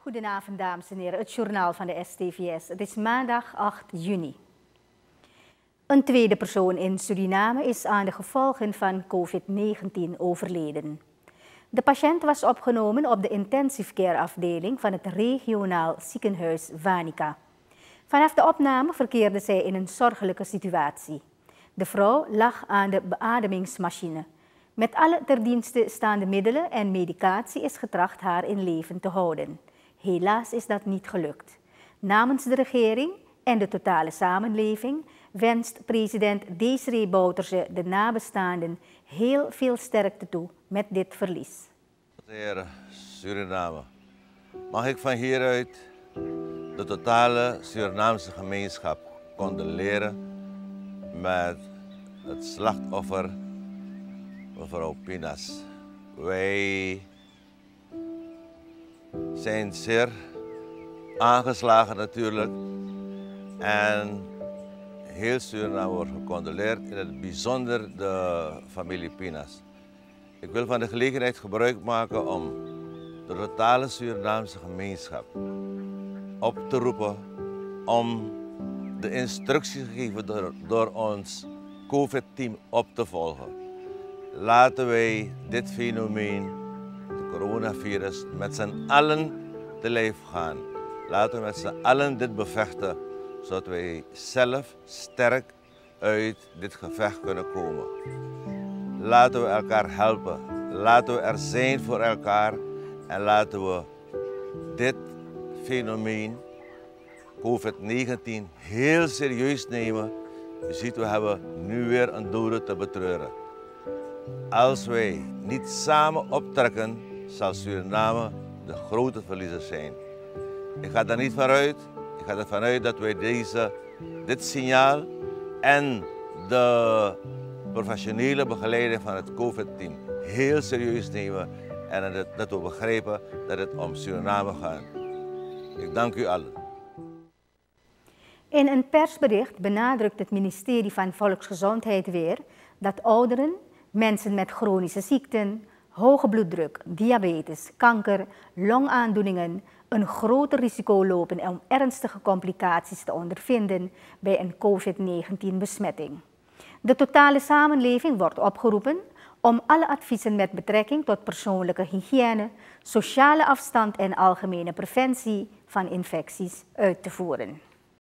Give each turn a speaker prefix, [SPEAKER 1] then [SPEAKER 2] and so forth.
[SPEAKER 1] Goedenavond, dames en heren. Het journaal van de STVS. Het is maandag 8 juni. Een tweede persoon in Suriname is aan de gevolgen van COVID-19 overleden. De patiënt was opgenomen op de intensive care afdeling van het regionaal ziekenhuis Wanica. Vanaf de opname verkeerde zij in een zorgelijke situatie. De vrouw lag aan de beademingsmachine. Met alle ter dienste staande middelen en medicatie is getracht haar in leven te houden. Helaas is dat niet gelukt. Namens de regering en de totale samenleving wenst president Desiré Bouterse de nabestaanden heel veel sterkte toe met dit verlies.
[SPEAKER 2] Heren, Suriname, mag ik van hieruit de totale Surinaamse gemeenschap condoleren met het slachtoffer mevrouw Pinas. Wij zijn zeer aangeslagen natuurlijk en heel Suriname wordt gecondoleerd, in het bijzonder de familie Pinas. Ik wil van de gelegenheid gebruik maken om de totale Surinaamse gemeenschap op te roepen om de instructies gegeven door ons COVID-team op te volgen. Laten wij dit fenomeen, het coronavirus, met z'n allen te lijf gaan. Laten we met z'n allen dit bevechten, zodat wij zelf sterk uit dit gevecht kunnen komen. Laten we elkaar helpen. Laten we er zijn voor elkaar. En laten we dit fenomeen, COVID-19, heel serieus nemen. Je ziet, we hebben nu weer een dode te betreuren. Als wij niet samen optrekken, zal Suriname de grote verliezer zijn. Ik ga er niet vanuit. Ik ga ervan uit dat wij dit signaal en de professionele begeleiding van het COVID-team heel serieus nemen en dat we begrijpen dat het om Suriname gaat. Ik dank u allen.
[SPEAKER 1] In een persbericht benadrukt het ministerie van Volksgezondheid weer dat ouderen, mensen met chronische ziekten, hoge bloeddruk, diabetes, kanker, longaandoeningen een groter risico lopen om ernstige complicaties te ondervinden bij een COVID-19-besmetting. De totale samenleving wordt opgeroepen om alle adviezen met betrekking tot persoonlijke hygiëne, sociale afstand en algemene preventie van infecties uit te voeren.